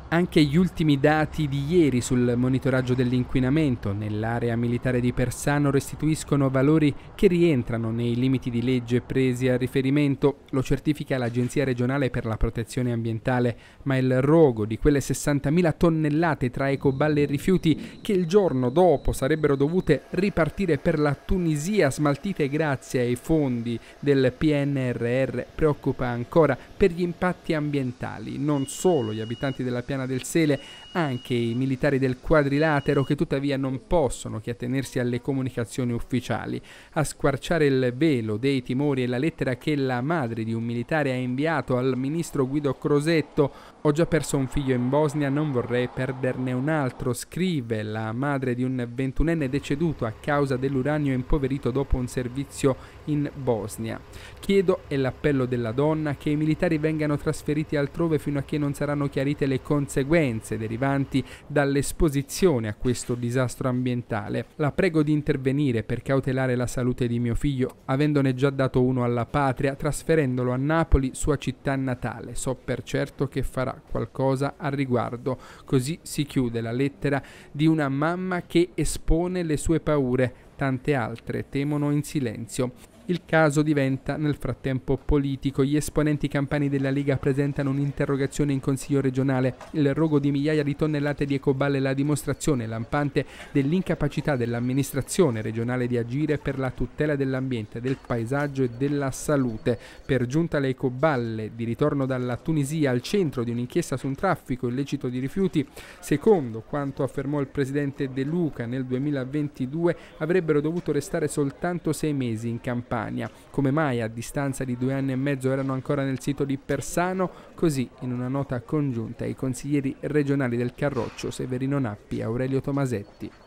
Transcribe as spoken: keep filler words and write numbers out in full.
Anche gli ultimi dati di ieri sul monitoraggio dell'inquinamento nell'area militare di Persano restituiscono valori che rientrano nei limiti di legge presi a riferimento, lo certifica l'Agenzia regionale per la protezione ambientale, ma il rogo di quelle sessantamila tonnellate tra ecoballe e rifiuti che il giorno dopo sarebbero dovute ripartire per la Tunisia smaltite grazie ai fondi del P N R R preoccupa ancora per gli impatti ambientali, non solo gli abitanti della piana del Sele, anche i militari del Quadrilatero che tuttavia non possono che attenersi alle comunicazioni ufficiali. A squarciare il velo dei timori è la lettera che la madre di un militare ha inviato al ministro Guido Crosetto. Ho già perso un figlio in Bosnia, non vorrei perderne un altro, scrive la madre di un ventunenne deceduto a causa dell'uranio impoverito dopo un servizio in Bosnia. Chiedo, è l'appello della donna, che i militari vengano trasferiti altrove fino a che non saranno chiarite le conseguenze derivanti dall'esposizione a questo disastro ambientale. La prego di intervenire per cautelare la salute di mio figlio, avendone già dato uno alla patria, trasferendolo a Napoli, sua città natale. So per certo che farà qualcosa al riguardo. Così si chiude la lettera di una mamma che espone le sue paure. Tante altre temono in silenzio. Il caso diventa nel frattempo politico. Gli esponenti campani della Lega presentano un'interrogazione in Consiglio regionale. Il rogo di migliaia di tonnellate di ecoballe è la dimostrazione lampante dell'incapacità dell'amministrazione regionale di agire per la tutela dell'ambiente, del paesaggio e della salute. Per giunta le ecoballe di ritorno dalla Tunisia al centro di un'inchiesta su un traffico illecito di rifiuti, secondo quanto affermò il presidente De Luca nel duemilaventidue, avrebbero dovuto restare soltanto sei mesi in Campania. Come mai a distanza di due anni e mezzo erano ancora nel sito di Persano? Così, in una nota congiunta, i consiglieri regionali del Carroccio, Severino Nappi e Aurelio Tomasetti.